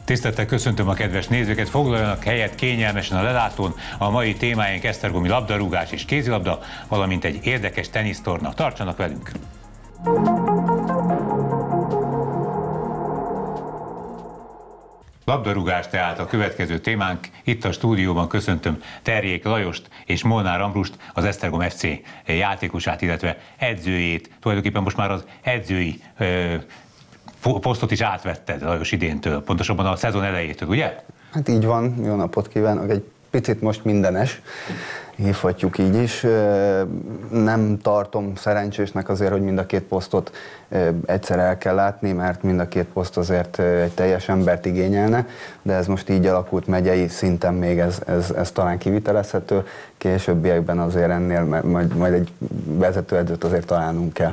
Tisztelettel köszöntöm a kedves nézőket, foglaljanak helyet kényelmesen a lelátón. A mai témáink esztergomi labdarúgás és kézilabda, valamint egy érdekes tenisztorna. Tartsanak velünk! Labdarúgás tehát a következő témánk. Itt a stúdióban köszöntöm Terjék Lajost és Molnár Ambrust, az Esztergom FC játékosát, illetve edzőjét. Tulajdonképpen most már az edzői posztot is átvetted Lajos idéntől, pontosabban a szezon elejétől, ugye? Hát így van, jó napot kívánok, egy picit most mindenes, hívhatjuk így is. Nem tartom szerencsésnek azért, hogy mind a két posztot egyszer el kell látni, mert mind a két poszt azért egy teljes embert igényelne, de ez most így alakult megyei szinten még ez talán kivitelezhető, későbbiekben azért ennél majd egy vezetőedzőt azért találnunk kell.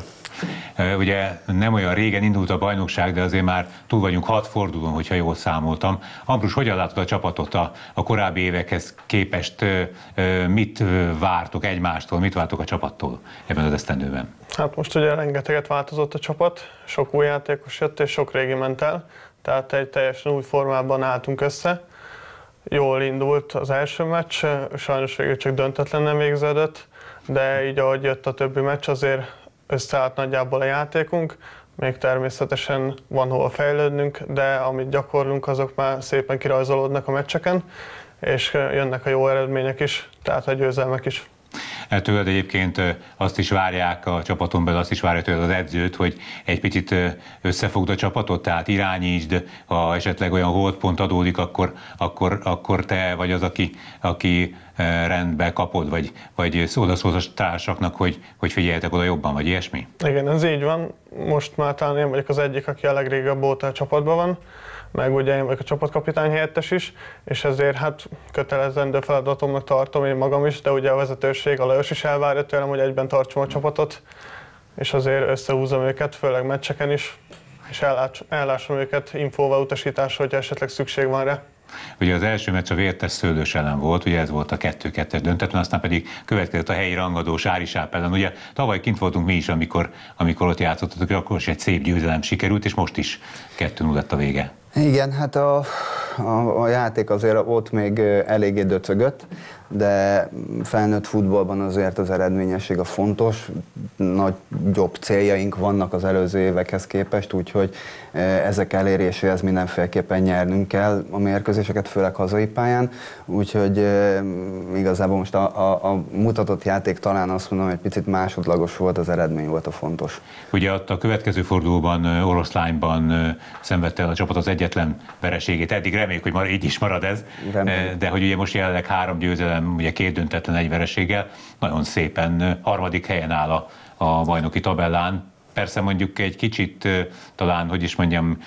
Ugye nem olyan régen indult a bajnokság, de azért már túl vagyunk 6 fordulón, hogyha jól számoltam. Ambrus, hogyan látod a csapatot a korábbi évekhez képest? Mit vártok egymástól, mit vártok a csapattól ebben az esztendőben? Hát most ugye rengeteget változott a csapat, sok új játékos jött és sok régi ment el, tehát egy teljesen új formában álltunk össze. Jól indult az első meccs, sajnos végül csak döntetlenen végződött, de így ahogy jött a többi meccs, azért összeállt nagyjából a játékunk, még természetesen van hova fejlődnünk, de amit gyakorlunk, azok már szépen kirajzolódnak a meccseken, és jönnek a jó eredmények is, tehát a győzelmek is. Tőled egyébként azt is várják a csapaton belül, azt is várja tőled az edzőt, hogy egy picit összefogd a csapatot, tehát irányítsd, ha esetleg olyan holdpont adódik, akkor te vagy az, aki rendbe kapod, vagy odaszólsz a társaknak, hogy figyeljetek oda jobban, vagy ilyesmi? Igen, ez így van. Most már talán én vagyok az egyik, aki a legrégebb óta a csapatban van, meg ugye én vagyok a csapatkapitány helyettes is, és ezért hát kötelezendő feladatomnak tartom én magam is, de ugye a vezetőség, a Lajos is elvárja tőlem, hogy egyben tartsam a csapatot, és azért összehúzom őket, főleg meccseken is, és ellássam őket infóval, utasítással, hogyha esetleg szükség van rá. Ugye az első meccs a Vértes Szőlős ellen volt, ugye ez volt a 2-2-es döntetlen, aztán pedig következett a helyi rangadó Sárisáp ellen. Ugye tavaly kint voltunk mi is, amikor ott játszottatok, akkor is egy szép győzelem sikerült, és most is 2-0 lett a vége. Igen, hát a játék azért ott még eléggé döcögött, de felnőtt futballban azért az eredményesség a fontos, nagyobb céljaink vannak az előző évekhez képest, úgyhogy ezek eléréséhez mindenféleképpen nyernünk kell a mérkőzéseket, főleg hazai pályán, úgyhogy igazából most a mutatott játék talán azt mondom, hogy picit másodlagos volt, az eredmény volt a fontos. Ugye ott a következő fordulóban, Oroszlányban szenvedte el a csapat az egyetlen vereségét, eddig reméljük, hogy így is marad ez, de hogy ugye most jelenleg 3 győzelem, ugye 2 döntetlen, 1 vereséggel, nagyon szépen harmadik helyen áll a bajnoki tabellán. Persze mondjuk egy kicsit talán, hogy is mondjam,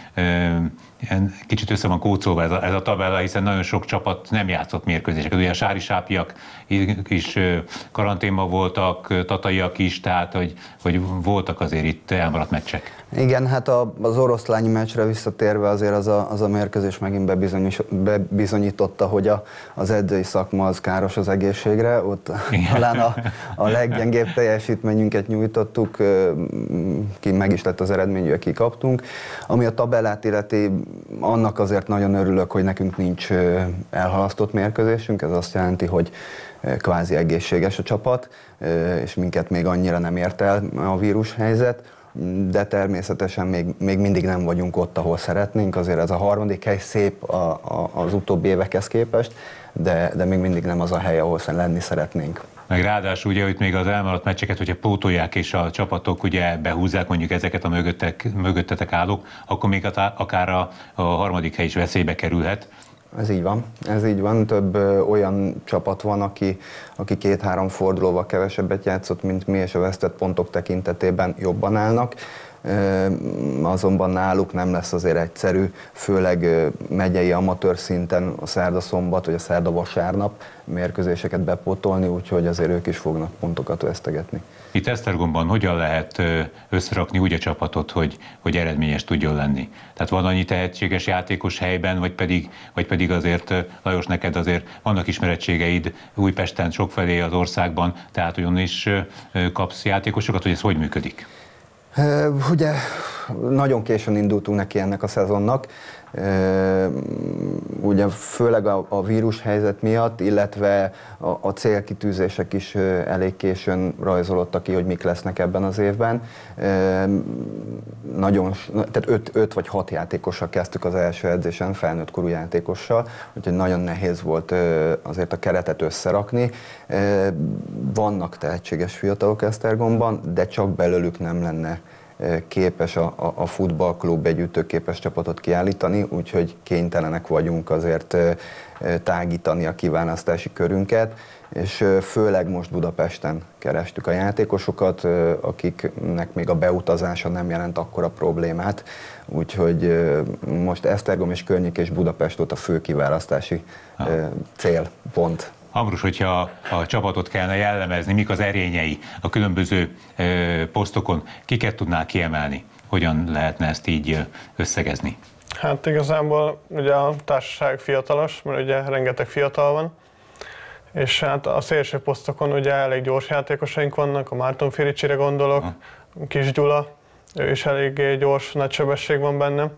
kicsit össze van kócolva ez a tabella, hiszen nagyon sok csapat nem játszott mérkőzéseket. Ugye a sárisápiak is karanténban voltak, tataiak is, tehát hogy voltak azért itt elmaradt meccsek. Igen, hát az oroszlányi meccsre visszatérve azért az a mérkőzés megint bebizonyította, hogy az edzői szakma az káros az egészségre. Ott talán a leggyengébb teljesítményünket nyújtottuk, meg is lett az eredmény, hogy kikaptunk. Ami a tabellát illeti, annak azért nagyon örülök, hogy nekünk nincs elhalasztott mérkőzésünk. Ez azt jelenti, hogy kvázi egészséges a csapat, és minket még annyira nem ért el a vírushelyzet. De természetesen még mindig nem vagyunk ott, ahol szeretnénk. Azért ez a harmadik hely szép az utóbbi évekhez képest, de még mindig nem az a hely, ahol lenni szeretnénk. Meg ráadásul ugye, hogy még az elmaradt meccseket, hogyha pótolják és a csapatok ugye behúzzák mondjuk ezeket a mögöttetek állók, akkor még akár a harmadik hely is veszélybe kerülhet. Ez így van. Több olyan csapat van, aki 2-3 fordulóval kevesebbet játszott, mint mi, és a vesztett pontok tekintetében jobban állnak. Azonban náluk nem lesz azért egyszerű, főleg megyei amatőr szinten a szerda-szombat vagy a szerda-vasárnap mérkőzéseket bepótolni, úgyhogy azért ők is fognak pontokat vesztegetni. Itt Esztergomban hogyan lehet összerakni úgy a csapatot, hogy eredményes tudjon lenni? Tehát van annyi tehetséges játékos helyben, vagy pedig azért, Lajos, neked azért vannak ismerettségeid Újpesten, sokfelé az országban, tehát onnan is kapsz játékosokat, hogy ez hogy működik? Ugye nagyon későn indultunk neki ennek a szezonnak, ugye főleg a vírushelyzet miatt, illetve a célkitűzések is elég későn rajzolódtak ki, hogy mik lesznek ebben az évben. Tehát 5 vagy 6 játékossal kezdtük az első edzésen, felnőtt korú játékossal, úgyhogy nagyon nehéz volt azért a keretet összerakni. Vannak tehetséges fiatalok Esztergomban, de csak belőlük nem lenne képes a futballklub egy ütőképes csapatot kiállítani, úgyhogy kénytelenek vagyunk azért tágítani a kiválasztási körünket, és főleg most Budapesten kerestük a játékosokat, akiknek még a beutazása nem jelent akkora problémát, úgyhogy most Esztergom és környék és Budapest volt a fő kiválasztási célpont. Ambrus, hogyha a csapatot kellene jellemezni, mik az erényei a különböző posztokon, kiket tudnál kiemelni? Hogyan lehetne ezt így összegezni? Hát igazából ugye a társaság fiatalos, mert ugye rengeteg fiatal van, és hát a szélső posztokon ugye elég gyors játékosaink vannak, a Márton Firicsire gondolok, Kis Gyula, ő is elég gyors, nagy sebesség van benne.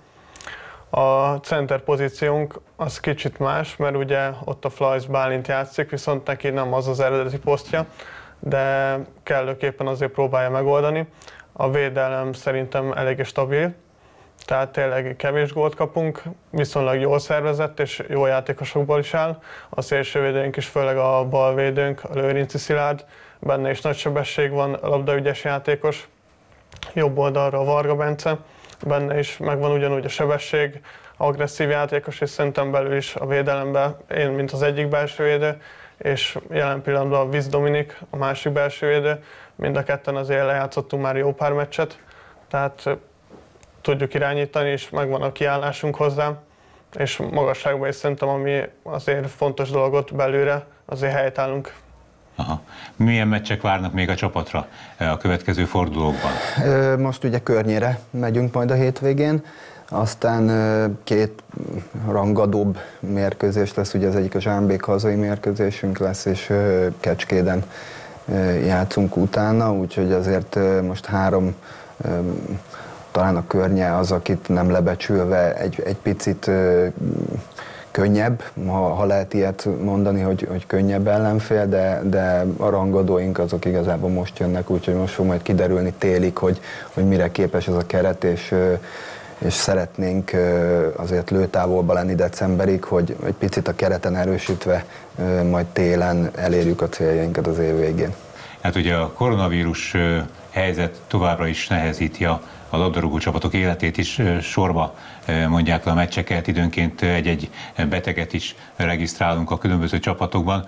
A center pozíciónk az kicsit más, mert ugye ott a Flajsz Bálint játszik, viszont neki nem az az eredeti posztja, de kellőképpen azért próbálja megoldani. A védelem szerintem elég stabil, tehát tényleg kevés gólt kapunk, viszonylag jól szervezett és jó játékosokból is áll. A szélsővédőnk is, főleg a balvédőnk, a Lőrinci Szilárd, benne is nagy sebesség van, labdaügyes játékos. Jobb oldalra a Varga Bence, benne is megvan ugyanúgy a sebesség, agresszív játékos, és szerintem belül is a védelemben én, mint az egyik belső védő, és jelen pillanatban a Visz Dominik, a másik belső védő, mind a ketten azért lejátszottunk már jó pár meccset, tehát tudjuk irányítani, és megvan a kiállásunk hozzá, és magasságban is szerintem, ami azért fontos dolgot belőle, azért helytállunk. Aha. Milyen meccsek várnak még a csapatra a következő fordulókban? Most ugye Környére megyünk majd a hétvégén, aztán 2 rangadóbb mérkőzés lesz, ugye az egyik a Zsámbék hazai mérkőzésünk lesz, és Kecskéden játszunk utána, úgyhogy azért most 3, talán a Környe az, akit nem lebecsülve egy picit könnyebb, ha lehet ilyet mondani, hogy könnyebb ellenfél, de a rangadóink azok igazából most jönnek, úgyhogy most fog majd kiderülni télig, hogy mire képes ez a keret, és szeretnénk azért lőtávolba lenni decemberig, hogy egy picit a kereten erősítve majd télen elérjük a céljainkat az év végén. Hát ugye a koronavírus helyzet továbbra is nehezíti a labdarúgó csapatok életét is, sorba mondják le a meccseket, időnként egy-egy beteget is regisztrálunk a különböző csapatokban.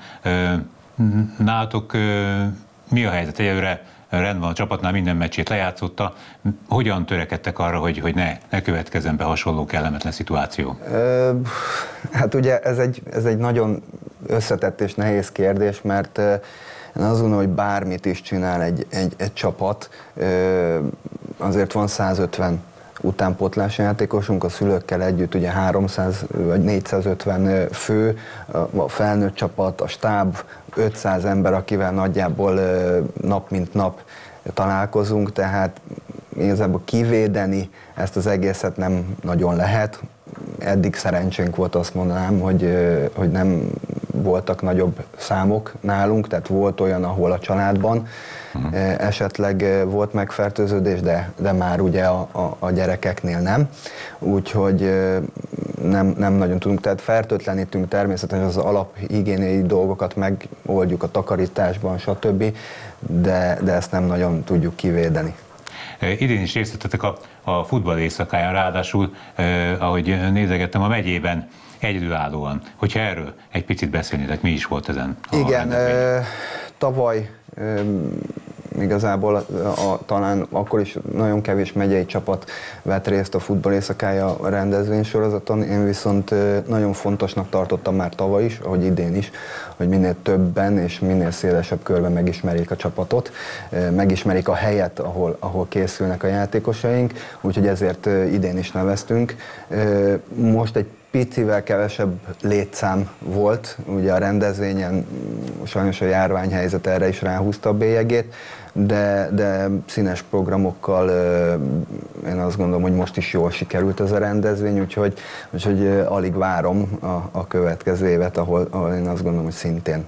Nálatok mi a helyzet? Egyelőre rendben van, a csapatnál minden meccsét lejátszotta. Hogyan törekedtek arra, hogy ne következzen be hasonló kellemetlen szituáció? Hát ugye ez egy nagyon összetett és nehéz kérdés, mert én azt gondolom, hogy bármit is csinál egy csapat, azért van 150 utánpótlási játékosunk, a szülőkkel együtt ugye 300 vagy 450 fő, a felnőtt csapat, a stáb, 500 ember, akivel nagyjából nap mint nap találkozunk, tehát igazából kivédeni ezt az egészet nem nagyon lehet. Eddig szerencsénk volt, azt mondanám, hogy nem voltak nagyobb számok nálunk, tehát volt olyan, ahol a családban esetleg volt megfertőződés, de már ugye a gyerekeknél nem. Úgyhogy nem nagyon tudunk, tehát fertőtlenítünk természetesen az alaphigiéniai dolgokat, megoldjuk a takarításban, stb., de ezt nem nagyon tudjuk kivédeni. Idén is részt vettetek a futball éjszakáján, ráadásul, ahogy nézegettem, a megyében egyedülállóan. Hogyha erről egy picit beszélnétek, mi is volt ezen? Igen, tavaly igazából talán akkor is nagyon kevés megyei csapat vett részt a futball éjszakája rendezvénysorozaton, én viszont nagyon fontosnak tartottam már tavaly is, ahogy idén is, hogy minél többen és minél szélesebb körben megismerjék a csapatot, megismerik a helyet, ahol készülnek a játékosaink, úgyhogy ezért idén is neveztünk. Most egy picivel kevesebb létszám volt, ugye a rendezvényen sajnos a járványhelyzet erre is ráhúzta a bélyegét, de színes programokkal én azt gondolom, hogy most is jól sikerült ez a rendezvény, úgyhogy alig várom a következő évet, ahol én azt gondolom, hogy szintén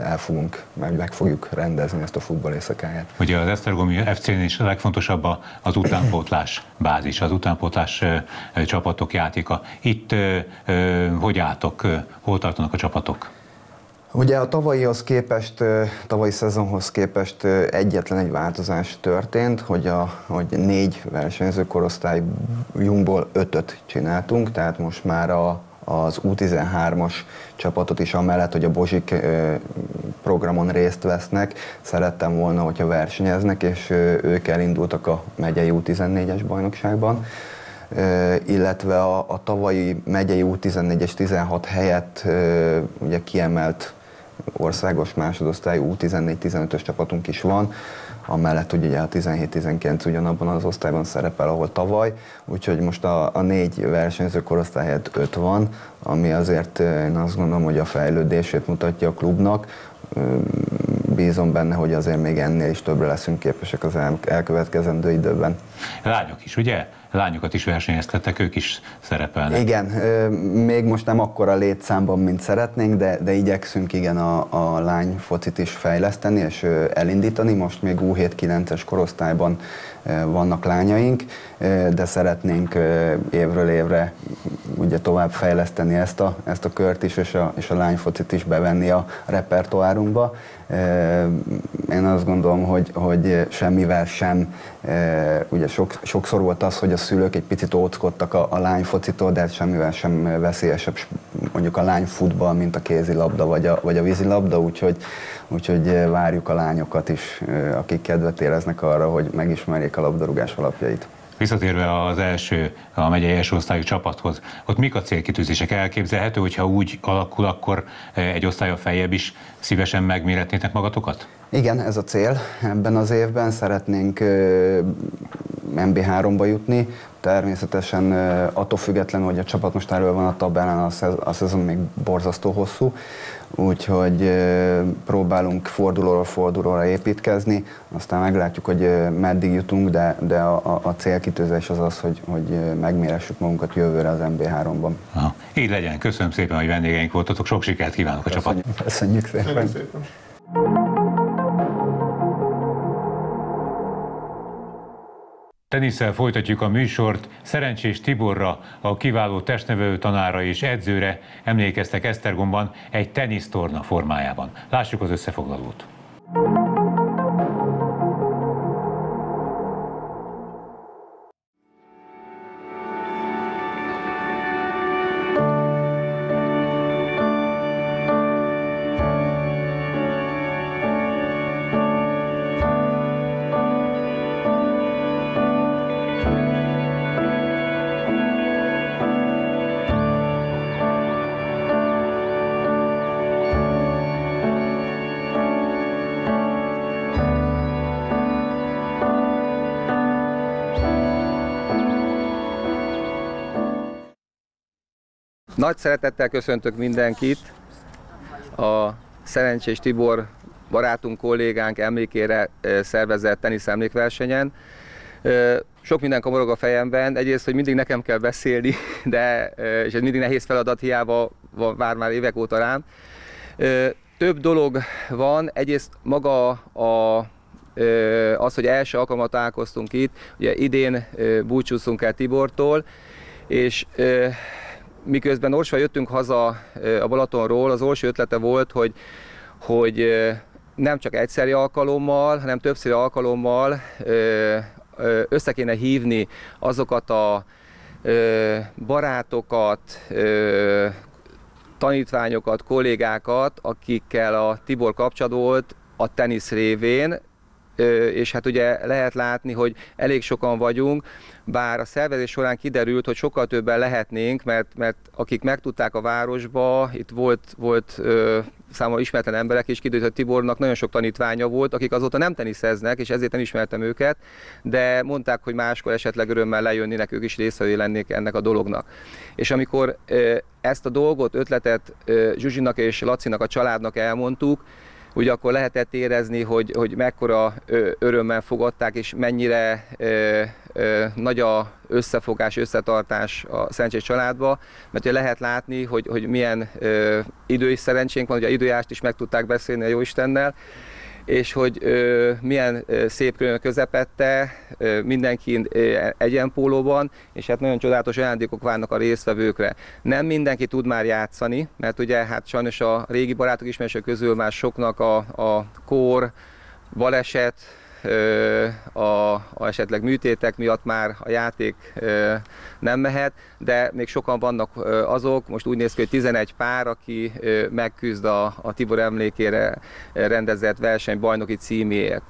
meg fogjuk rendezni ezt a futballéjszakáját. Ugye az Esztergomi FC-nél is a legfontosabb az utánpótlás bázis, az utánpótlás csapatok játéka. Itt hogy álltok, hol tartanak a csapatok? Ugye a tavalyi szezonhoz képest egyetlen egy változás történt, hogy 4 versenyző korosztályunkból 5-öt csináltunk, tehát most már az U13-as csapatot is amellett, hogy a Bozsik programon részt vesznek, szerettem volna, hogyha versenyeznek, és ők elindultak a megyei U14-es bajnokságban, illetve a tavalyi megyei U14-es 16 helyett ugye kiemelt országos másodosztályú U14-15-ös csapatunk is van, amellett ugye a 17-19 ugyanabban az osztályban szerepel, ahol tavaly, úgyhogy most a 4 versenyző korosztály helyett 5 van, ami azért én azt gondolom, hogy a fejlődését mutatja a klubnak. Bízom benne, hogy azért még ennél is többre leszünk képesek az elkövetkezendő időben. Lányok is, ugye? Lányokat is versenyeztettek, ők is szerepelnek. Igen, még most nem akkora létszámban, mint szeretnénk, de igyekszünk igen a lány focit is fejleszteni és elindítani. Most még U7-9-es korosztályban vannak lányaink, de szeretnénk évről évre ugye tovább fejleszteni ezt a kört is, és a lányfocit is bevenni a repertoárunkba. Én azt gondolom, hogy semmivel sem, ugye sokszor volt az, hogy a szülők egy picit óckodtak a lányfocitól, de semmivel sem veszélyesebb mondjuk a lányfutball, mint a kézilabda vagy a vízilabda, úgyhogy várjuk a lányokat is, akik kedvet éreznek arra, hogy megismerjék a labdarúgás alapjait. Visszatérve az a megyei első osztályú csapathoz, ott mik a célkitűzések? Elképzelhető, hogyha úgy alakul, akkor egy osztályon feljebb is szívesen megméretnétek magatokat? Igen, ez a cél. Ebben az évben szeretnénk MB3-ba jutni. Természetesen attól függetlenül, hogy a csapat most erről van a tabellán, a szezon még borzasztó hosszú, úgyhogy próbálunk fordulóra fordulóra építkezni, aztán meglátjuk, hogy meddig jutunk, de a célkitűzés az, hogy megméressük magunkat jövőre az MB3-ban. Aha. Így legyen. Köszönöm szépen, hogy vendégeink voltatok. Sok sikert kívánok a csapatnak. Köszönjük szépen. Tenisszel folytatjuk a műsort. Szerencsés Tiborra, a kiváló testnevelő tanára és edzőre emlékeztek Esztergomban egy tenisztorna formájában. Lássuk az összefoglalót. Nagy szeretettel köszöntök mindenkit a Szerencsés Tibor barátunk, kollégánk emlékére szervezett tenisz emlékversenyen. Sok minden kamorog a fejemben, egyrészt, hogy mindig nekem kell beszélni, és ez mindig nehéz feladat, hiába vár már évek óta rám. Több dolog van, egyrészt maga az, hogy első alkalommal találkoztunk itt, ugye idén búcsúztunk el Tibortól, és miközben Orsról jöttünk haza a Balatonról, az Orsi ötlete volt, hogy nem csak egyszeri alkalommal, hanem többszeri alkalommal össze kéne hívni azokat a barátokat, tanítványokat, kollégákat, akikkel a Tibor kapcsolat volt a tenisz révén, és hát ugye lehet látni, hogy elég sokan vagyunk, bár a szervezés során kiderült, hogy sokkal többen lehetnénk, mert akik megtudták a városba, itt volt számomra ismeretlen emberek, és kiderült, hogy Tibornak nagyon sok tanítványa volt, akik azóta nem teniszeznek, és ezért nem ismertem őket, de mondták, hogy máskor esetleg örömmel lejönnének, ők is résztvevői lennék ennek a dolognak. És amikor ezt a dolgot, ötletet Zsuzsinak és Lacinak, a családnak elmondtuk, ugye akkor lehetett érezni, hogy mekkora örömmel fogadták, és mennyire nagy a összefogás, összetartás a Szentség családba, mert ugye lehet látni, hogy milyen idős szerencsénk van, ugye a időjárást is meg tudták beszélni a Jóistennel, és hogy milyen szép külön közepette, mindenki egyenpólóban, és hát nagyon csodálatos ajándékok várnak a résztvevőkre. Nem mindenki tud már játszani, mert ugye hát sajnos a régi barátok ismerősök közül már soknak a kór, baleset, esetleg műtétek miatt már a játék nem mehet, de még sokan vannak azok, most úgy néz ki, hogy 11 pár, aki megküzd a Tibor emlékére rendezett verseny bajnoki címéért.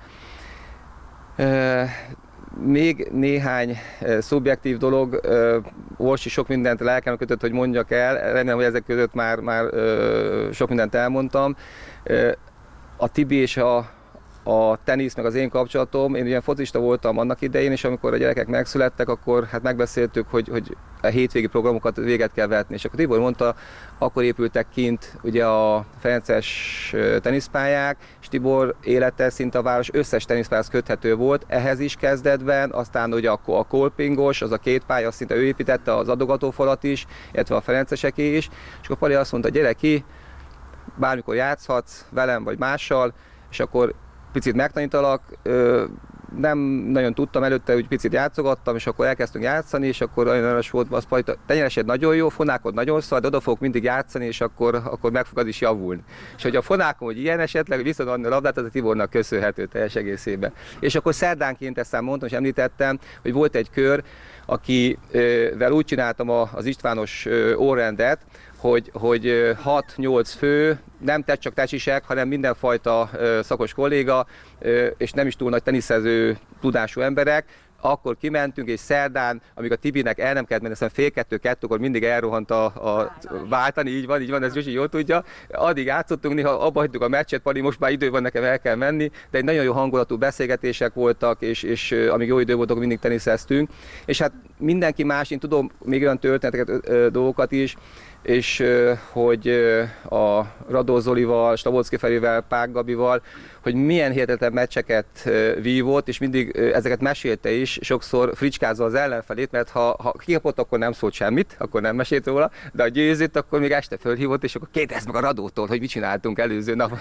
Még néhány szubjektív dolog, Orsi sok mindent lelkem kötött, hogy mondjak el, remélem, hogy ezek között már sok mindent elmondtam. A Tibi és a tenisz, meg az én kapcsolatom, én ugye focista voltam annak idején, és amikor a gyerekek megszülettek, akkor hát megbeszéltük, hogy a hétvégi programokat véget kell vetni. És akkor Tibor mondta, akkor épültek kint ugye a ferences teniszpályák, és Tibor élete szinte a város összes teniszpályához köthető volt, ehhez is kezdetben, aztán ugye a kolpingos, az a két pálya, azt szinte ő építette, az adogatófalat is, illetve a ferenceseké is, és akkor Pali azt mondta, gyere ki, bármikor játszhatsz velem vagy mással, és akkor picit megtanítalak, nem nagyon tudtam előtte, hogy picit játszogattam, és akkor elkezdtünk játszani, és akkor olyan erős volt, az Pali, tenyeresed nagyon jó, fonákod nagyon szar, de oda fogok mindig játszani, és akkor meg fog az is javulni. És hogy a fonákom, hogy ilyen esetleg, hogy visszadni a labdát, az a Tibornak köszönhető teljes egészében. És akkor szerdánként ezt mondtam, és említettem, hogy volt egy kör, akivel úgy csináltam az Istvános órendet, hogy 6-8 fő, nem csak tesisek, hanem mindenfajta szakos kolléga, és nem is túl nagy teniszező tudású emberek, akkor kimentünk, és szerdán, amíg a Tibinek el nem kellett menni, aztán fél 2-2-kor mindig elrohant a váltani, így van, ez Zsuzsi jól tudja. Addig játszottunk, néha abba hagytuk a meccset, Pali, most már idő van, nekem el kell menni, de egy nagyon jó hangulatú beszélgetések voltak, és amíg jó idő volt, akkor mindig teniszeztünk. És hát mindenki más, én tudom még olyan történeteket, dolgokat is, és hogy a Radó Zolival, Stabocki Ferivel, Pák Gabival, hogy milyen hihetetlen meccseket vívott, és mindig ezeket mesélte is, sokszor fricskázva az ellenfelét, mert ha kikapott, akkor nem szólt semmit, akkor nem mesélt róla, de a győzött, akkor még este fölhívott, és akkor kérdezd meg a Radótól, hogy mit csináltunk előző nap.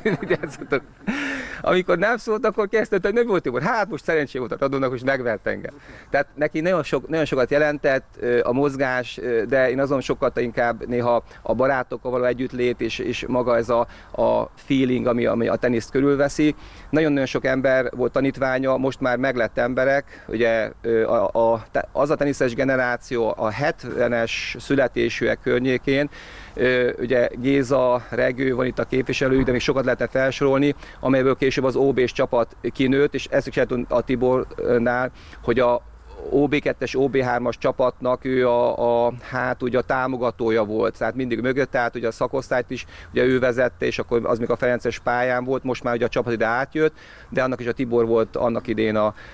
Amikor nem szólt, akkor kezdett, hogy nem volt jó, hát most szerencsé volt a Radónak, hogy megvert engem. Tehát neki nagyon sokat jelentett a mozgás, de én azon sokat inkább néha a barátokkal való együttlét, és maga ez a feeling, ami a teniszt körülveszi. Nagyon-nagyon sok ember volt tanítványa, most már meglett emberek, ugye az a teniszes generáció a 70-es születésűek környékén, ugye Géza, Regő van itt a képviselők, de még sokat lehetne felsorolni, amelyből később az OB-s csapat kinőtt, és ezt is lehet a Tibornál, hogy a OB2-es, OB3-as csapatnak ő hát ugye a támogatója volt, tehát mindig mögött állt, ugye a szakosztályt is ugye ő vezette, és akkor az még a ferences pályán volt, most már ugye a csapat ide átjött, de annak is a Tibor volt annak idén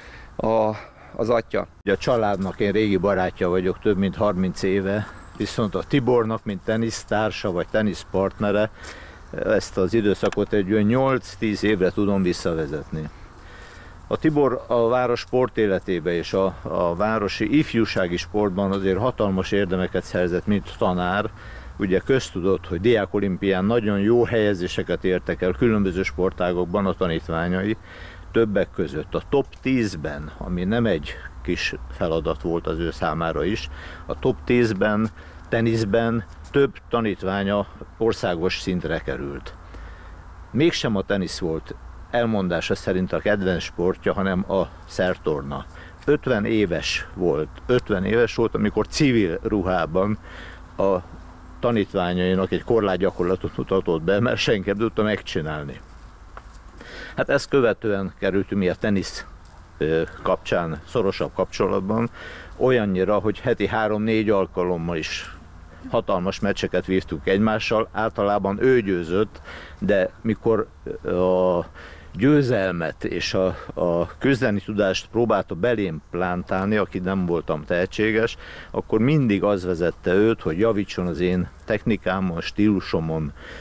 az atya. A családnak én régi barátja vagyok, több mint 30 éve, viszont a Tibornak, mint tenisztársa vagy teniszpartnere, ezt az időszakot egy 8-10 évre tudom visszavezetni. A Tibor a város sportéletébe és a városi ifjúsági sportban azért hatalmas érdemeket szerzett, mint tanár. Ugye köztudott, hogy diákolimpián nagyon jó helyezéseket értek el különböző sportágokban a tanítványai, többek között a top 10-ben, ami nem egy kis feladat volt az ő számára is, a top 10-ben, teniszben több tanítványa országos szintre került. Mégsem a tenisz volt elmondása szerint a kedvenc sportja, hanem a szertorna. 50 éves volt, amikor civil ruhában a tanítványainak egy korlátgyakorlatot mutatott be, mert senki nem tudta megcsinálni. Hát ezt követően kerültünk mi a tenisz kapcsán szorosabb kapcsolatban, olyannyira, hogy heti 3-4 alkalommal is hatalmas meccseket vívtunk egymással, általában ő győzött, de mikor a győzelmet és a küzdeni tudást próbálta belém plántálni, aki nem voltam tehetséges, akkor mindig az vezette őt, hogy javítson az én technikámon, stílusomon,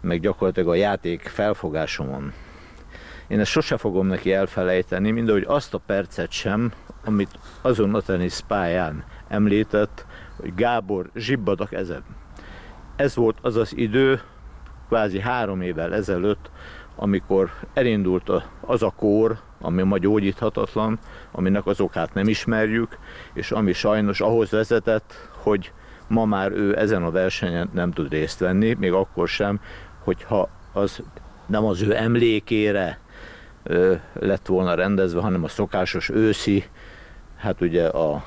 meg gyakorlatilag a játék felfogásomon. Én ezt sose fogom neki elfelejteni, mindahogy azt a percet sem, amit azon a teniszpályán említett, hogy Gábor zsibbad a kezem. Ez volt az az idő, kvázi 3 évvel ezelőtt, amikor elindult az a kór, ami ma gyógyíthatatlan, aminek az okát nem ismerjük, és ami sajnos ahhoz vezetett, hogy ma már ő ezen a versenyen nem tud részt venni, még akkor sem, hogyha az nem az ő emlékére lett volna rendezve, hanem a szokásos őszi, hát ugye a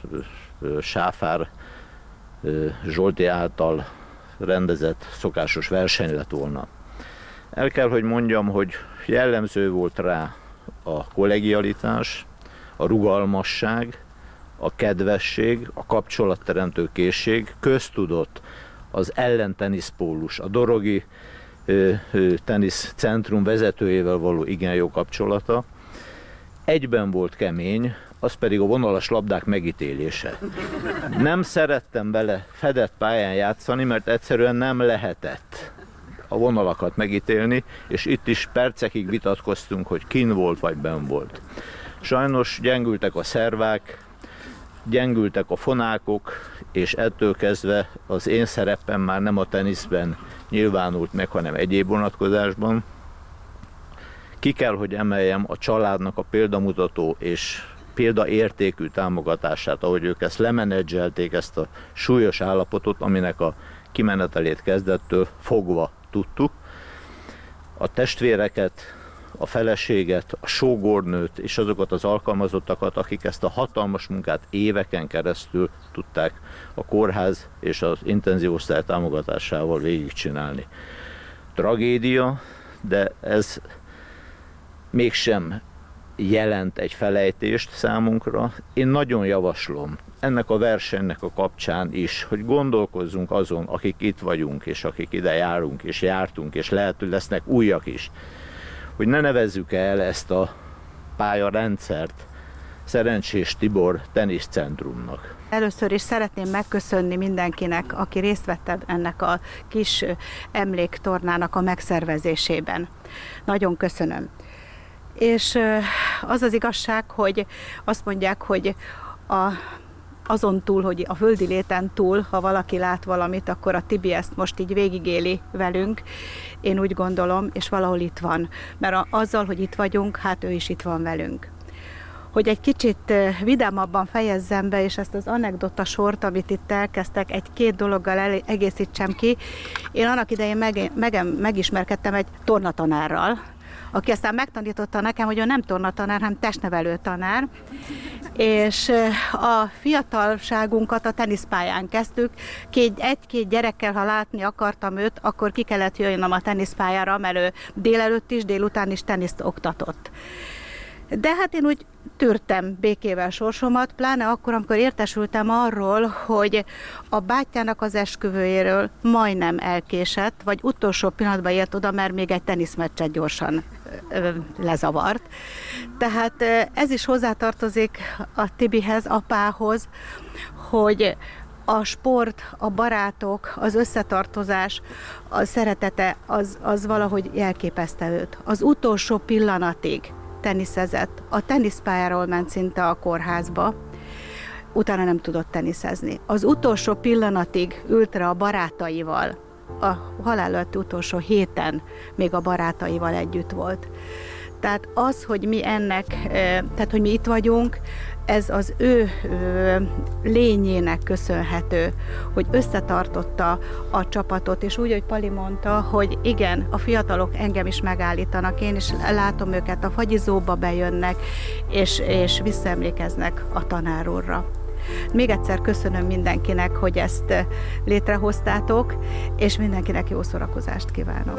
Sáfár Zsolti által rendezett szokásos verseny lett volna. El kell, hogy mondjam, hogy jellemző volt rá a kollegialitás, a rugalmasság, a kedvesség, a kapcsolatteremtő készség, köztudott az ellenteniszpólus, a Dorogi teniszcentrum vezetőjével való igen jó kapcsolata. Egyben volt kemény, az pedig a vonalas labdák megítélése. Nem szerettem vele fedett pályán játszani, mert egyszerűen nem lehetett a vonalakat megítélni, és itt is percekig vitatkoztunk, hogy kin volt vagy benn volt. Sajnos gyengültek a szervák, gyengültek a fonákok, és ettől kezdve az én szerepem már nem a teniszben nyilvánult meg, hanem egyéb vonatkozásban. Ki kell, hogy emeljem a családnak a példamutató és példaértékű támogatását, ahogy ők ezt lemenedzselték, ezt a súlyos állapotot, aminek a kimenetelét kezdettől fogva tudtuk. A testvéreket, a feleséget, a sógornőt és azokat az alkalmazottakat, akik ezt a hatalmas munkát éveken keresztül tudták a kórház és az intenzív osztály támogatásával végigcsinálni. Tragédia, de ez mégsem jelent egy felejtést számunkra. Én nagyon javaslom ennek a versenynek a kapcsán is, hogy gondolkozzunk azon, akik itt vagyunk, és akik ide járunk, és jártunk, és lehet, hogy lesznek újak is, hogy ne nevezzük el ezt a pályarendszert Szerencsés Tibor teniszcentrumnak. Először is szeretném megköszönni mindenkinek, aki részt vett ennek a kis emléktornának a megszervezésében. Nagyon köszönöm. És az az igazság, hogy azt mondják, hogy azon túl, hogy a földi léten túl, ha valaki lát valamit, akkor a Tibi ezt most így végigéli velünk. Én úgy gondolom, és valahol itt van. Mert azzal, hogy itt vagyunk, hát ő is itt van velünk. Hogy egy kicsit vidámabban fejezzem be, és ezt az anekdota sort, amit itt elkezdtek, egy-két dologgal egészítsem ki. Én annak idején megismerkedtem egy tornatanárral, aki aztán megtanította nekem, hogy ő nem tornatanár, hanem testnevelő tanár, és a fiatalságunkat a teniszpályán kezdtük. Egy-két gyerekkel, ha látni akartam őt, akkor ki kellett jönnöm a teniszpályára, mert ő délelőtt is, délután is teniszt oktatott. De hát én úgy tűrtem békével sorsomat, pláne akkor, amikor értesültem arról, hogy a bátyjának az esküvőjéről majdnem elkésett, vagy utolsó pillanatban ért oda, mert még egy teniszmeccset gyorsan lezavart. Tehát ez is hozzátartozik a Tibihez, apához, hogy a sport, a barátok, az összetartozás, a szeretete, az valahogy jelképezte őt. Az utolsó pillanatig teniszezett. A teniszpályáról ment szinte a kórházba, utána nem tudott teniszezni. Az utolsó pillanatig ült rá a barátaival, a halál előtti utolsó héten még a barátaival együtt volt. Tehát az, hogy mi tehát hogy mi itt vagyunk, ez az ő lényének köszönhető, hogy összetartotta a csapatot, és úgy, hogy Pali mondta, hogy igen, a fiatalok engem is megállítanak, én is látom őket, a fagyizóba bejönnek, és visszaemlékeznek a tanár úrra. Még egyszer köszönöm mindenkinek, hogy ezt létrehoztátok, és mindenkinek jó szórakozást kívánok.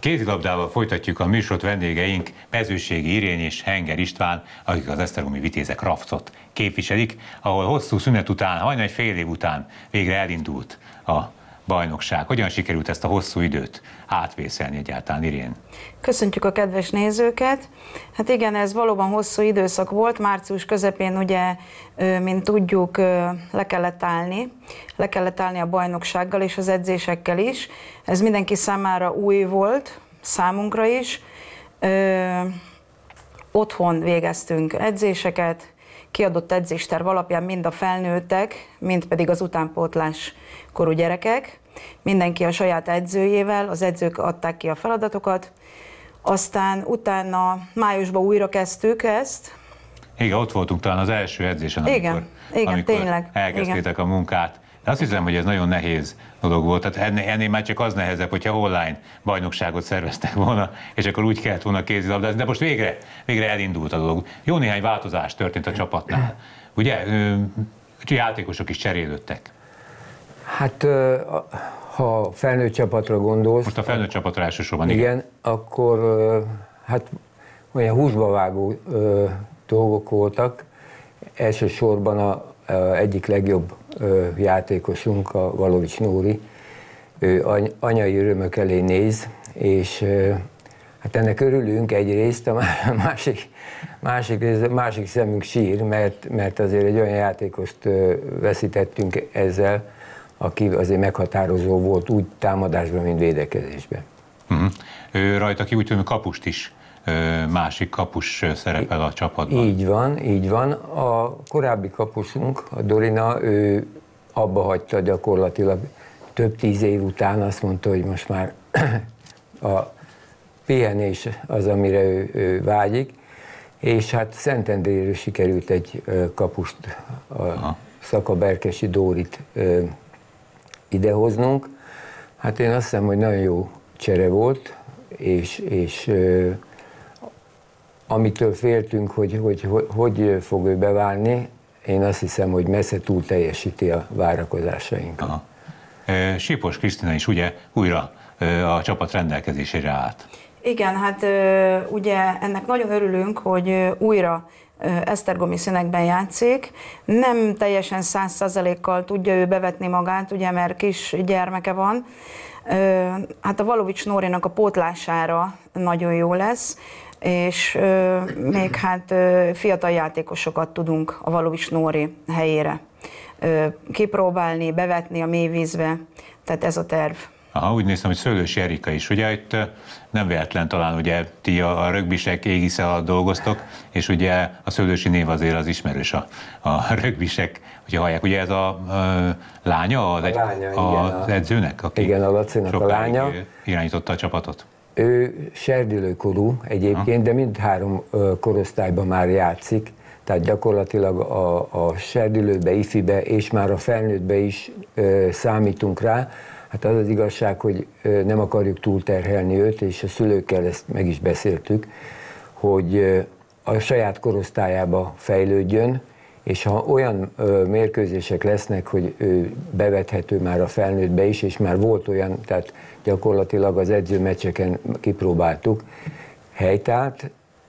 Kézilabdával folytatjuk a műsort, vendégeink Mezőségi Irén és Henger István, akik az esztergomi Vitézek Rafcot képviselik, ahol hosszú szünet után, hajnal egy fél év után végre elindult a bajnokság. Hogyan sikerült ezt a hosszú időt átvészelni egyáltalán, Irén? Köszöntjük a kedves nézőket! Hát igen, ez valóban hosszú időszak volt. Március közepén ugye, mint tudjuk, le kellett állni a bajnoksággal és az edzésekkel is. Ez mindenki számára új volt, számunkra is. Otthon végeztünk edzéseket, kiadott edzésterv alapján mind a felnőttek, mind pedig az utánpótlás korú gyerekek. Mindenki a saját edzőjével, az edzők adták ki a feladatokat. Aztán utána májusban újra kezdtük ezt. Igen, ott voltunk talán az első edzésen, amikor tényleg, elkezdtétek a munkát. De azt hiszem, hogy ez nagyon nehéz dolog volt. Tehát ennél már csak az nehezebb, hogyha online bajnokságot szerveztek volna, és akkor úgy kellett volna kézilabdázni. De most végre elindult a dolog. Jó néhány változás történt a csapatnál. Ugye? Játékosok is cserélődtek. Hát, ha felnőtt csapatra gondolsz... Most a felnőtt csapatra elsősorban, igen. Akkor hát olyan húsba vágó dolgok voltak. Elsősorban a egyik legjobb játékosunk, a Valovics Nóri, ő anyai örömök elé néz, és hát ennek örülünk egyrészt, a másik szemünk sír, mert azért egy olyan játékost veszítettünk ezzel, aki azért meghatározó volt úgy támadásban, mint védekezésben. Ő rajta ki úgy tudom, kapust is, másik kapus szerepel a csapatban. Így van. A korábbi kapusunk, a Dorina, ő abba hagyta gyakorlatilag több 10 év után, azt mondta, hogy most már a pihenés az, amire ő vágyik, és hát Szentendréről sikerült egy kapust, a Szakaberkesi Dórit idehoznunk. Hát én azt hiszem, hogy nagyon jó csere volt, és amitől féltünk, hogy fog ő beválni, én azt hiszem, hogy messze túl teljesíti a várakozásainkat. Sipos Krisztina is ugye újra a csapat rendelkezésére állt. Igen, hát ugye ennek nagyon örülünk, hogy újra esztergomi színekben játszik. Nem teljesen 100%-kal tudja ő bevetni magát, ugye, mert kis gyermeke van. Hát a Valovics Nórinak a pótlására nagyon jó lesz, és még hát fiatal játékosokat tudunk a Valovics Nóri helyére kipróbálni, bevetni a mélyvízbe, tehát ez a terv. Aha, úgy néztem, hogy Szőlősi Erika is, ugye itt nem véletlen talán, ugye ti a rögbisek égisze alatt dolgoztok, és ugye a Szőlősi név azért az ismerős a rögbisek, hogyha hallják, ugye ez a lánya az edzőnek, aki igen, a Lacinak a lánya. Irányította a csapatot. Ő serdülőkorú egyébként, de mindhárom korosztályban már játszik, tehát gyakorlatilag a serdülőbe, ifibe és már a felnőttbe is számítunk rá. Hát az az igazság, hogy nem akarjuk túlterhelni őt, és a szülőkkel ezt meg is beszéltük, hogy a saját korosztályába fejlődjön, és ha olyan mérkőzések lesznek, hogy ő bevethető már a felnőttbe is, és már volt olyan, tehát gyakorlatilag az edzőmeccseken kipróbáltuk, helytált,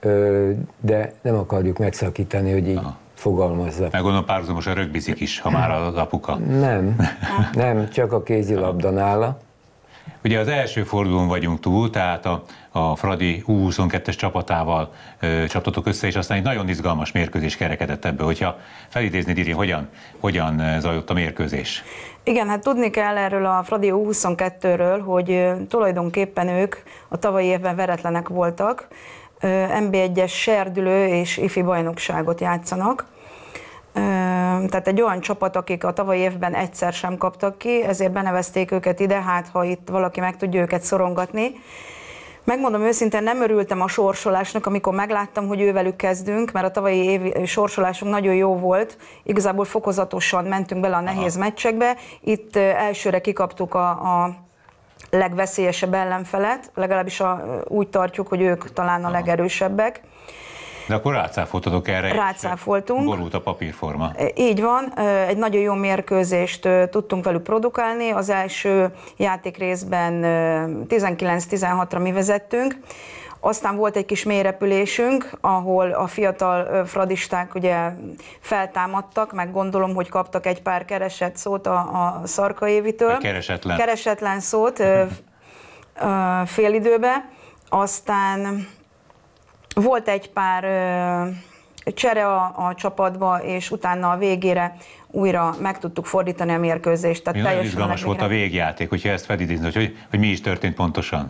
de nem akarjuk megszakítani, hogy így fogalmazza. Meg gondolom párhuzamos a rögbizik is, ha már az apuka. Nem, csak a kézilabda nála. Ugye az első fordulón vagyunk túl, tehát a Fradi U22-es csapatával csaptatok össze, és aztán egy nagyon izgalmas mérkőzés kerekedett ebből. Hogyha felidéznéd, Iri, hogyan zajlott a mérkőzés? Igen, hát tudni kell erről a Fradi U22-ről, hogy tulajdonképpen ők a tavalyi évben veretlenek voltak, NB1-es serdülő és ifi bajnokságot játszanak. Tehát egy olyan csapat, akik a tavalyi évben egyszer sem kaptak ki, ezért benevezték őket ide, hát ha itt valaki meg tudja őket szorongatni. Megmondom őszintén, nem örültem a sorsolásnak, amikor megláttam, hogy ővelük kezdünk, mert a tavalyi év sorsolásunk nagyon jó volt. Igazából fokozatosan mentünk bele a nehéz meccsekbe. Itt elsőre kikaptuk a legveszélyesebb ellenfelet, legalábbis úgy tartjuk, hogy ők talán a legerősebbek. De akkor rácáfoltatok erre. Rácáfoltunk. Borult a papírforma. Így van, egy nagyon jó mérkőzést tudtunk velük produkálni. Az első játékrészben 19-16-ra mi vezettünk. Aztán volt egy kis mélyrepülésünk, ahol a fiatal fradisták ugye feltámadtak, meg gondolom, hogy kaptak egy pár keresett szót a Szarka Évitől. Keresetlen szót félidőbe. Aztán volt egy pár csere a csapatba, és utána a végére újra meg tudtuk fordítani a mérkőzést. Tehát nagyon izgalmas volt a végjáték, hogyha ezt felidézni, hogy mi is történt pontosan.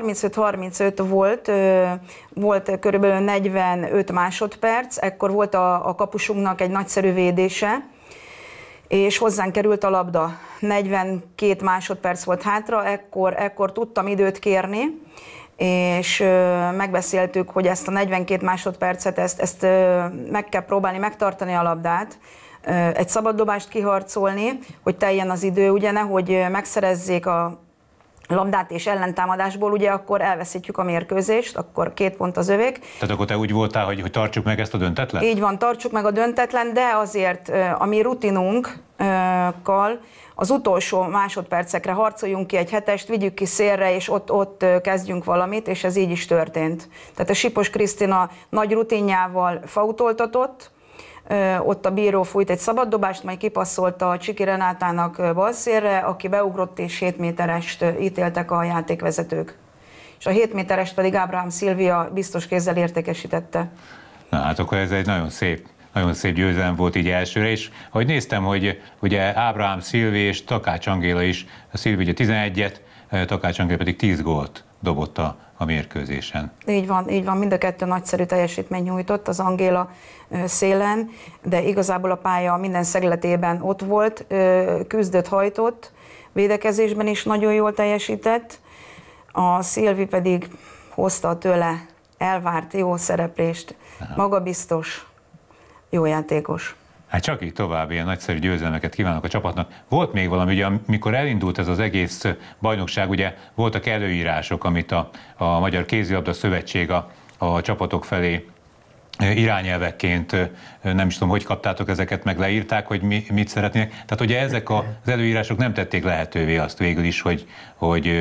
35-35 volt körülbelül 45 másodperc, ekkor volt a kapusunknak egy nagyszerű védése, és hozzánk került a labda. 42 másodperc volt hátra, ekkor tudtam időt kérni, és megbeszéltük, hogy ezt a 42 másodpercet, ezt meg kell próbálni megtartani a labdát, egy szabaddobást kiharcolni, hogy teljen az idő, ugye nehogy megszerezzék a labdát és ellentámadásból, ugye akkor elveszítjük a mérkőzést, akkor 2 pont az övék. Tehát akkor te úgy voltál, hogy tartsuk meg ezt a döntetlen? Így van, tartsuk meg a döntetlen, de azért a mi rutinunkkal az utolsó másodpercekre harcoljunk ki egy hetest, vigyük ki szélre, és ott kezdjünk valamit, és ez így is történt. Tehát a Sipos Krisztina nagy rutinjával fautoltatott, ott a bíró fújt egy szabaddobást, majd kipasszolta a Csiki Renátának balszélre, aki beugrott, és 7 méterest ítéltek a játékvezetők. És a 7 méterest pedig Ábrahám Szilvia biztos kézzel értékesítette. Na hát akkor ez egy nagyon szép győzelem volt így elsőre, és ahogy néztem, hogy ugye Ábrahám Szilvi és Takács Angéla is, a Szilvi ugye 11-et, Takács Angéla pedig 10 gólt dobott a mérkőzésen. Így van, mind a kettő nagyszerű teljesítmény nyújtott, az Angéla szélen, de igazából a pálya minden szegletében ott volt, küzdött, hajtott, védekezésben is nagyon jól teljesített, a Szilvi pedig hozta tőle elvárt jó szereplést, magabiztos, jó játékos. Hát csak így tovább, ilyen nagyszerű győzelmeket kívánok a csapatnak. Volt még valami, ugye amikor elindult ez az egész bajnokság, ugye voltak előírások, amit a Magyar Kézilabda Szövetség a csapatok felé irányelvekként, nem is tudom, hogy kaptátok ezeket, meg leírták, hogy mit szeretnének. Tehát ugye ezek az előírások nem tették lehetővé azt végül is, hogy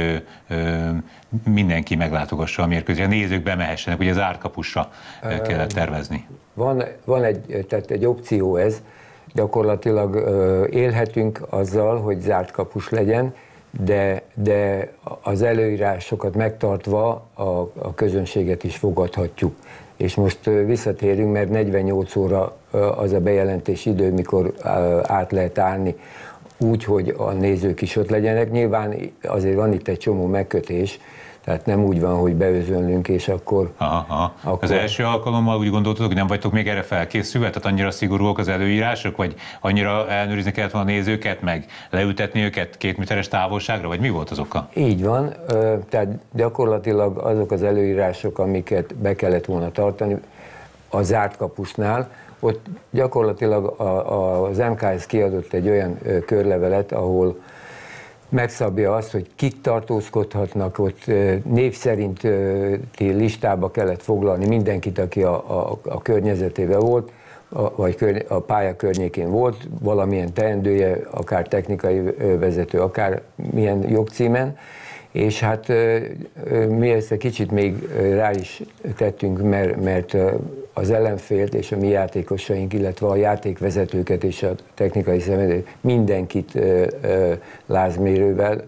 mindenki meglátogassa a mérkőzést, a nézők bemehessenek, ugye zárt kapusra kellett tervezni. Van egy opció ez, gyakorlatilag élhetünk azzal, hogy zárt kapus legyen, de az előírásokat megtartva a közönséget is fogadhatjuk. És most visszatérünk, mert 48 óra az a bejelentés idő, mikor át lehet állni úgy, hogy a nézők is ott legyenek. Nyilván azért van itt egy csomó megkötés, tehát nem úgy van, hogy beözönlünk, és akkor... Akkor... Az első alkalommal úgy gondoltatok, hogy nem vagytok még erre felkészülve? Tehát annyira szigorúak az előírások, vagy annyira ellenőrizni kellett volna a nézőket, meg leültetni őket 2 méteres távolságra, vagy mi volt az oka? Így van, tehát gyakorlatilag azok az előírások, amiket be kellett volna tartani a zárt kapusnál, ott gyakorlatilag az MKS kiadott egy olyan körlevelet, ahol megszabja azt, hogy kik tartózkodhatnak, ott név szerinti listába kellett foglalni mindenkit, aki a környezetében volt, vagy a pálya környékén volt, valamilyen teendője, akár technikai vezető, akár milyen jogcímen, és hát mi ezt egy kicsit még rá is tettünk, mert az ellenfélt és a mi játékosaink, illetve a játékvezetőket és a technikai személyzet mindenkit lázmérővel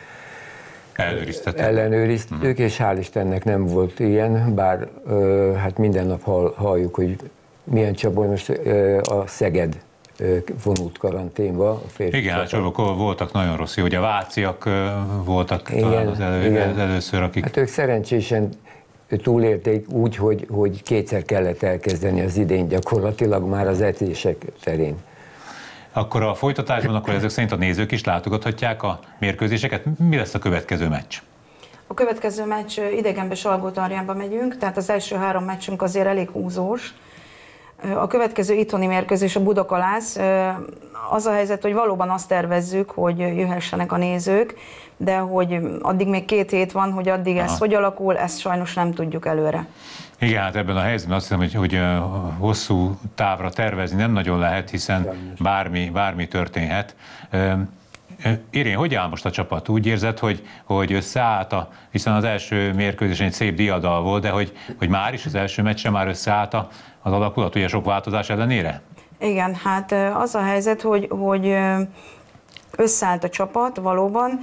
ellenőriztük, és hál' Istennek nem volt ilyen, bár hát minden nap halljuk, hogy milyen csapat, most a Szeged vonult karanténba. A igen, a csapok voltak nagyon rossz, hogy a váciak voltak talán az először, akik... Hát ők szerencsésen túlélték úgy, hogy kétszer kellett elkezdeni az idén gyakorlatilag már az edzések terén. Akkor a folytatásban, akkor ezek szerint a nézők is látogathatják a mérkőzéseket. Mi lesz a következő meccs? A következő meccs idegenbe Salgótarjánba megyünk, tehát az első 3 meccsünk azért elég húzós. A következő itthoni mérkőzés a Budakalász. Az a helyzet, hogy valóban azt tervezzük, hogy jöhessenek a nézők, de hogy addig még 2 hét van, hogy addig ez hogy alakul, ezt sajnos nem tudjuk előre. Igen, hát ebben a helyzetben azt hiszem, hogy hosszú távra tervezni nem nagyon lehet, hiszen bármi történhet. Irén, hogy áll most a csapat? Úgy érzed, hogy összeállt, hiszen az első mérkőzésen egy szép diadal volt, de hogy már is az első meccsen már összeállt az alakulat, ugye sok változás ellenére? Igen, hát az a helyzet, hogy összeállt a csapat valóban.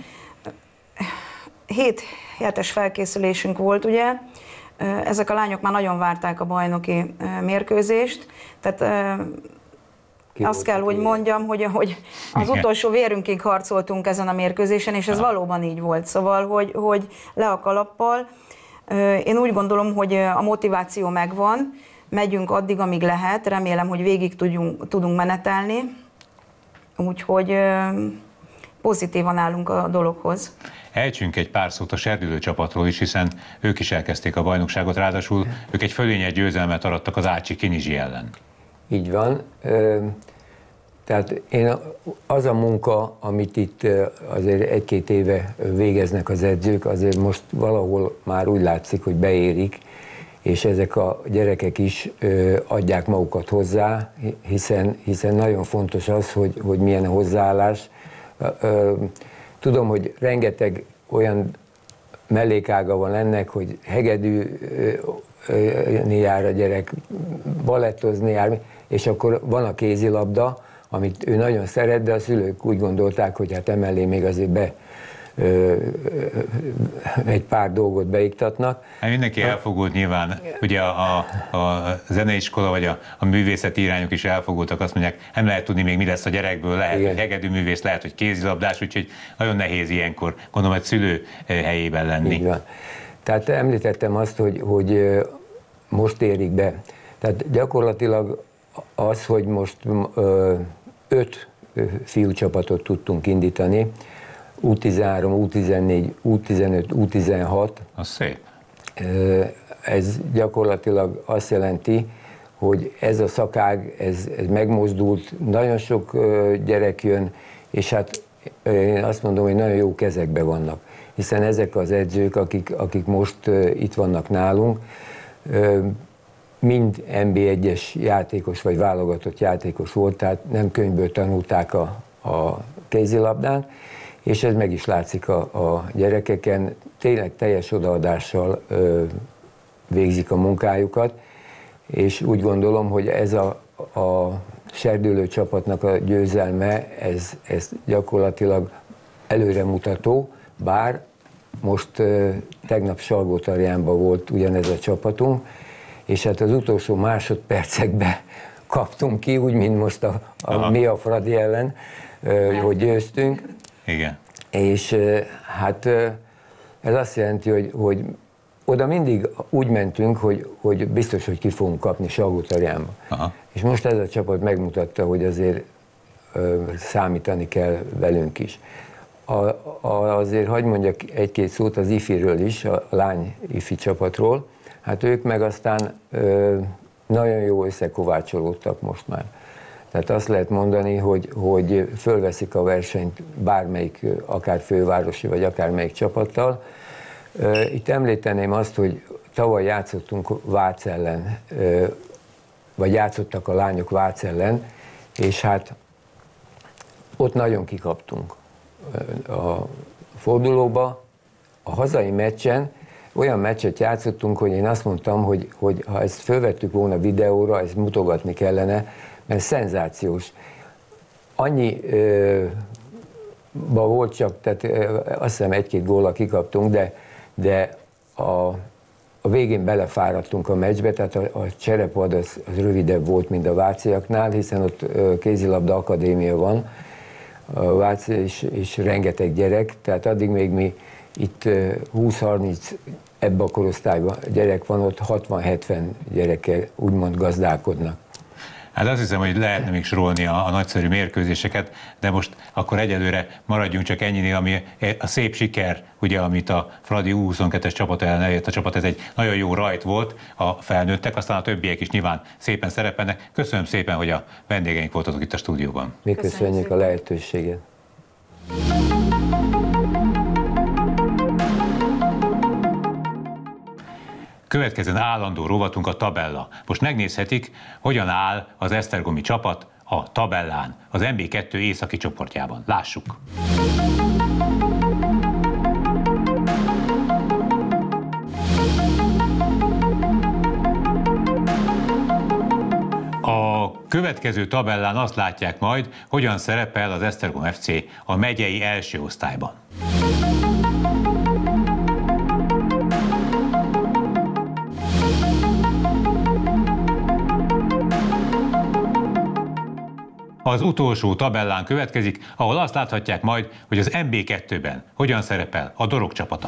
7 hetes felkészülésünk volt, ugye. Ezek a lányok már nagyon várták a bajnoki mérkőzést, tehát azt kell, hogy mondjam, hogy az utolsó vérünkig harcoltunk ezen a mérkőzésen, és ez valóban így volt. Szóval, hogy le a kalappal. Én úgy gondolom, hogy a motiváció megvan, megyünk addig, amíg lehet, remélem, hogy végig tudunk menetelni, úgyhogy pozitívan állunk a dologhoz. Ejtsünk egy pár szót a serdülő csapatról is, hiszen ők is elkezdték a bajnokságot, ráadásul ők egy fölényes győzelmet arattak az Ácsi Kinizsi ellen. Így van. Tehát az a munka, amit itt azért 1-2 éve végeznek az edzők, azért most valahol már úgy látszik, hogy beérik, és ezek a gyerekek is adják magukat hozzá, hiszen nagyon fontos az, hogy milyen a hozzáállás. Tudom, hogy rengeteg olyan mellékága van ennek, hogy hegedűni jár a gyerek, balettozni jár, és akkor van a kézilabda, amit ő nagyon szeret, de a szülők úgy gondolták, hogy hát emellé még azért egy pár dolgot beiktatnak. Hát mindenki elfogult nyilván, ugye a zeneiskola vagy a művészeti irányok is elfogultak, azt mondják, nem lehet tudni még mi lesz a gyerekből, lehet, hogy hegedűművész, lehet, hogy kézilabdás, úgyhogy nagyon nehéz ilyenkor, gondolom, egy szülő helyében lenni. Így van. Tehát említettem azt, hogy most érik be. Tehát gyakorlatilag az, hogy most 5 fiúcsapatot tudtunk indítani, U13, U14, U15, U16. Az szép. Ez gyakorlatilag azt jelenti, hogy ez a szakág, ez megmozdult, nagyon sok gyerek jön, és hát én azt mondom, hogy nagyon jó kezekben vannak, hiszen ezek az edzők, akik most itt vannak nálunk, mind NB1-es játékos vagy válogatott játékos volt, tehát nem könyvből tanulták a kézilabdán, és ez meg is látszik a gyerekeken, tényleg teljes odaadással végzik a munkájukat, és úgy gondolom, hogy ez a serdülő csapatnak a győzelme, ez gyakorlatilag előremutató, bár most tegnap Salgótarjánban volt ugyanez a csapatunk, és hát az utolsó másodpercekben kaptunk ki, úgy, mint most mi a Fradi ellen, hogy győztünk. Igen. És hát ez azt jelenti, hogy oda mindig úgy mentünk, hogy biztos, hogy ki fogunk kapni Salgótarjánba. És most ez a csapat megmutatta, hogy azért számítani kell velünk is. Azért hadd mondjak 1-2 szót az IFI-ről is, a lány IFI csapatról. Hát ők meg aztán nagyon jó összekovácsolódtak most már. Tehát azt lehet mondani, hogy fölveszik a versenyt bármelyik, akár fővárosi, vagy akármelyik csapattal. Itt említeném azt, hogy tavaly játszottunk Vác ellen, vagy játszottak a lányok Vác ellen, és hát ott nagyon kikaptunk a fordulóba. A hazai meccsen olyan meccset játszottunk, hogy én azt mondtam, hogy ha ezt fölvettük volna videóra, ezt mutogatni kellene, mert szenzációs. Annyiba volt csak, tehát azt hiszem 1-2 góllal kikaptunk, de a végén belefáradtunk a meccsbe, tehát a cserepad az rövidebb volt, mint a váciaknál, hiszen ott kézilabda akadémia van, a Váci és rengeteg gyerek, tehát addig még mi itt 20-30 ebbe a korosztályban gyerek van, ott 60-70 gyerekkel úgymond gazdálkodnak. Hát azt hiszem, hogy lehetne még sorolni a nagyszerű mérkőzéseket, de most akkor egyelőre maradjunk csak ennyinél, ami a szép siker, ugye, amit a Fradi U22-es csapat ellen elért a csapat, ez egy nagyon jó rajt volt a felnőttek, aztán a többiek is nyilván szépen szerepelnek. Köszönöm szépen, hogy a vendégeink voltatok itt a stúdióban. Mi köszönjük a lehetőséget. következzen állandó rovatunk a tabella. Most megnézhetik, hogyan áll az esztergomi csapat a tabellán, az MB2 északi csoportjában. Lássuk! A következő tabellán azt látják majd, hogyan szerepel az Esztergom FC a megyei első osztályban. Az utolsó tabellán következik, ahol azt láthatják majd, hogy az MB2-ben hogyan szerepel a Dorog csapata.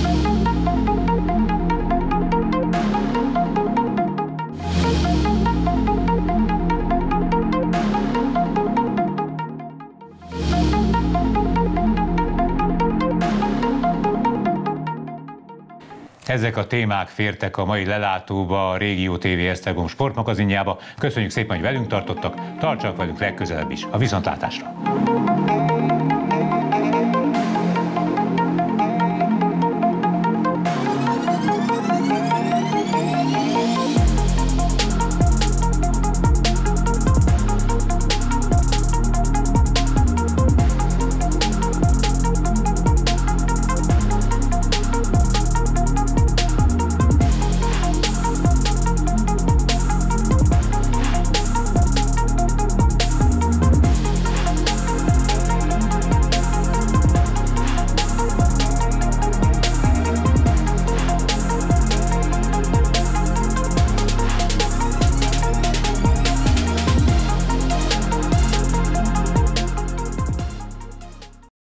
Ezek a témák fértek a mai lelátóba, a Régió TV Esztergom sportmagazinjába. Köszönjük szépen, hogy velünk tartottak, tartsanak velünk legközelebb is. A viszontlátásra!